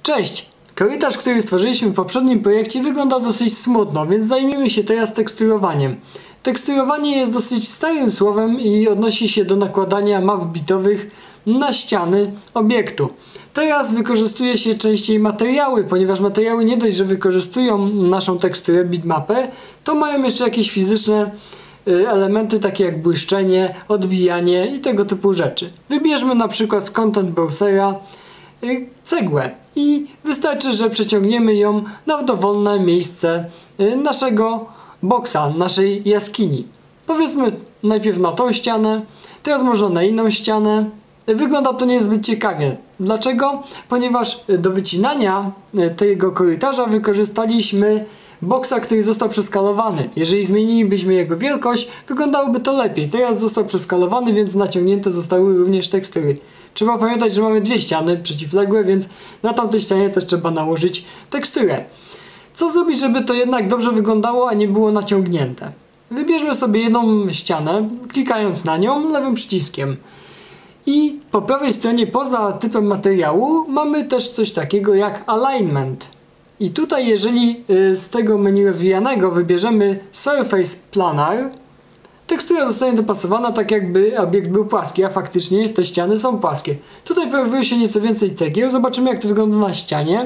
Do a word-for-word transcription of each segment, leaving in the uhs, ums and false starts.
Cześć! Korytarz, który stworzyliśmy w poprzednim projekcie, wygląda dosyć smutno, więc zajmiemy się teraz teksturowaniem. Teksturowanie jest dosyć starym słowem i odnosi się do nakładania map bitowych na ściany obiektu. Teraz wykorzystuje się częściej materiały, ponieważ materiały nie dość, że wykorzystują naszą teksturę, bitmapę, to mają jeszcze jakieś fizyczne elementy takie jak błyszczenie, odbijanie i tego typu rzeczy. Wybierzmy na przykład z Content Browsera cegłę i wystarczy, że przeciągniemy ją na dowolne miejsce naszego boksa, naszej jaskini. Powiedzmy najpierw na tą ścianę, teraz może na inną ścianę. Wygląda to niezbyt ciekawie. Dlaczego? Ponieważ do wycinania tego korytarza wykorzystaliśmy boksa, który został przeskalowany. Jeżeli zmienilibyśmy jego wielkość, wyglądałoby to lepiej. Teraz został przeskalowany, więc naciągnięte zostały również tekstury. Trzeba pamiętać, że mamy dwie ściany przeciwległe, więc na tamtej ścianie też trzeba nałożyć teksturę. Co zrobić, żeby to jednak dobrze wyglądało, a nie było naciągnięte? Wybierzmy sobie jedną ścianę, klikając na nią lewym przyciskiem. I po prawej stronie, poza typem materiału, mamy też coś takiego jak alignment. I tutaj, jeżeli z tego menu rozwijanego wybierzemy Surface Planar, tekstura zostanie dopasowana tak, jakby obiekt był płaski, a faktycznie te ściany są płaskie. Tutaj pojawiło się nieco więcej cegieł, zobaczymy, jak to wygląda na ścianie.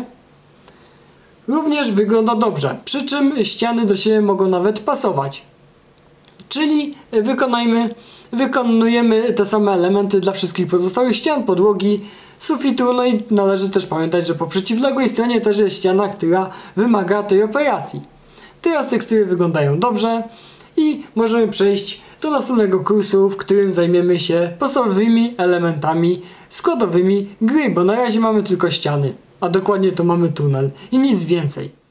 Również wygląda dobrze, przy czym ściany do siebie mogą nawet pasować. Czyli wykonajmy, wykonujemy te same elementy dla wszystkich pozostałych ścian, podłogi, sufitu, no i należy też pamiętać, że po przeciwległej stronie też jest ściana, która wymaga tej operacji. Teraz tekstury wyglądają dobrze i możemy przejść do następnego kursu, w którym zajmiemy się podstawowymi elementami składowymi gry, bo na razie mamy tylko ściany, a dokładnie to mamy tunel i nic więcej.